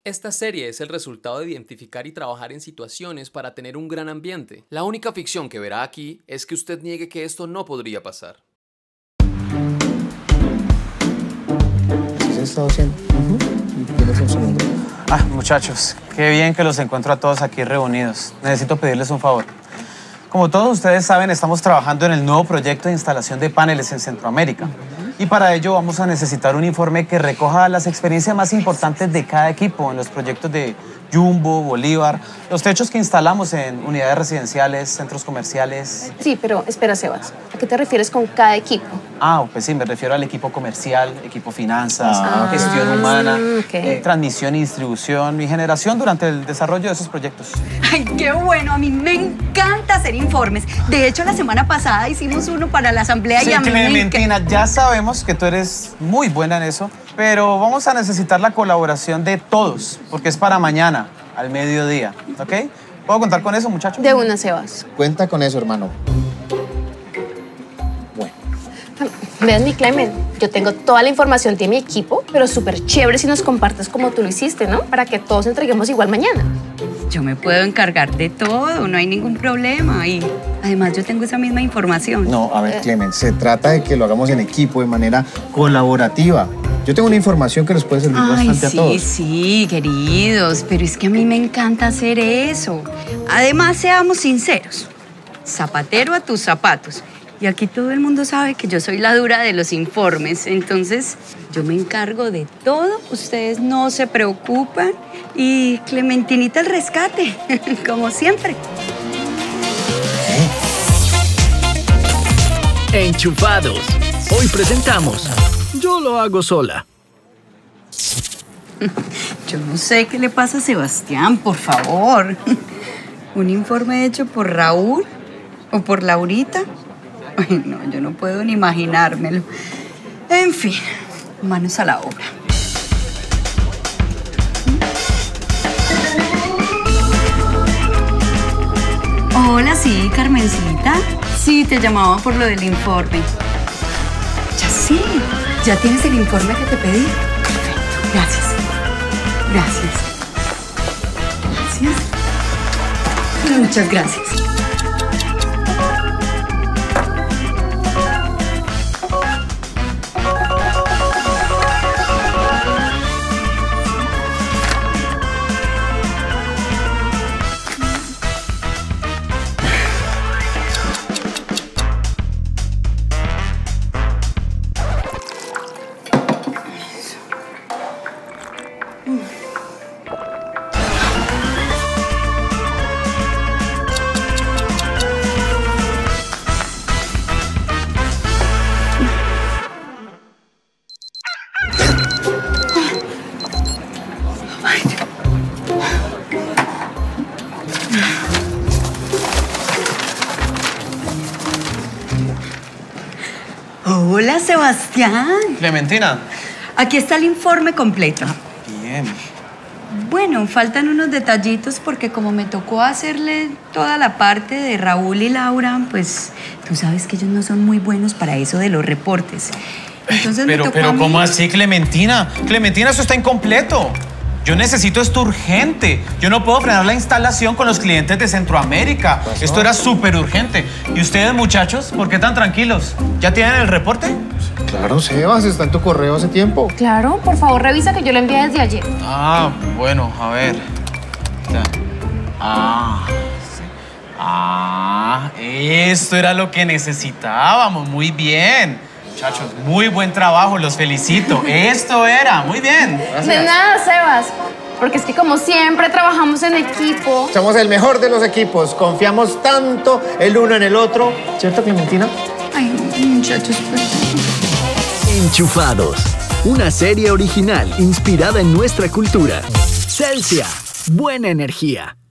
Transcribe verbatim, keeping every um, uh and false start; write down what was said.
Esta serie es el resultado de identificar y trabajar en situaciones para tener un gran ambiente. La única ficción que verá aquí es que usted niegue que esto no podría pasar. ¿Sí se está haciendo? Uh-huh. ¿Tienes un segundo? Ah, muchachos, qué bien que los encuentro a todos aquí reunidos. Necesito pedirles un favor. Como todos ustedes saben, estamos trabajando en el nuevo proyecto de instalación de paneles en Centroamérica. Y para ello vamos a necesitar un informe que recoja las experiencias más importantes de cada equipo en los proyectos de Jumbo, Bolívar, los techos que instalamos en unidades residenciales, centros comerciales. Sí, pero espera, Sebas. ¿A qué te refieres con cada equipo? Ah, pues sí, me refiero al equipo comercial, equipo finanzas, Ah, gestión humana, okay. eh, transmisión y distribución y generación durante el desarrollo de esos proyectos. ¡Ay, qué bueno! A mí me encanta hacer informes. De hecho, la semana pasada hicimos uno para la asamblea Sí, y a mí Clementina, me... ya sabemos que tú eres muy buena en eso, pero vamos a necesitar la colaboración de todos, porque es para mañana, al mediodía, ¿ok? ¿Puedo contar con eso, muchachos? De una, Sebas. Cuenta con eso, hermano. Bueno. Vean, mi Clemen, yo tengo toda la información de mi equipo, pero súper chévere si nos compartes como tú lo hiciste, ¿no? Para que todos entreguemos igual mañana. Yo me puedo encargar de todo, no hay ningún problema. Y además yo tengo esa misma información. No, a ver, Clemen, se trata de que lo hagamos en equipo, de manera colaborativa. Yo tengo una información que nos puede servir Ay, bastante sí, a todos. sí, queridos, pero es que a mí me encanta hacer eso. Además, seamos sinceros, zapatero a tus zapatos. Y aquí todo el mundo sabe que yo soy la dura de los informes, entonces yo me encargo de todo, ustedes no se preocupan y Clementinita el rescate, como siempre. Enchufados. Hoy presentamos Yo lo hago sola. Yo no sé qué le pasa a Sebastián, por favor. ¿Un informe hecho por Raúl o por Laurita? Ay, no, yo no puedo ni imaginármelo. En fin, manos a la obra. Hola, sí, Carmencita. Sí, te llamaba por lo del informe. Ya sí, ¿ya tienes el informe que te pedí? Perfecto, gracias. Gracias. Gracias. Muchas gracias. Hola, Sebastián. Clementina. Aquí está el informe completo. Bien. Bueno, faltan unos detallitos porque como me tocó hacerle toda la parte de Raúl y Laura, pues tú sabes que ellos no son muy buenos para eso de los reportes. Entonces Pero, me tocó pero a mí... ¿cómo así, Clementina? Clementina, eso está incompleto. Yo necesito esto urgente. Yo no puedo frenar la instalación con los clientes de Centroamérica. Esto era súper urgente. ¿Y ustedes, muchachos, por qué tan tranquilos? ¿Ya tienen el reporte? Claro, Sebas, está en tu correo hace tiempo. Claro, por favor, revisa que yo lo envié desde ayer. Ah, bueno, a ver. Ya. Ah, sí. Ah, esto era lo que necesitábamos. Muy bien. Muchachos, muy buen trabajo, los felicito. Esto era, muy bien. De nada, Sebas. Porque es que como siempre trabajamos en equipo. Somos el mejor de los equipos. Confiamos tanto el uno en el otro. ¿Cierto, Clementina? Ay, muchachos, pues... Enchufados. Una serie original inspirada en nuestra cultura. Celsia. Buena energía.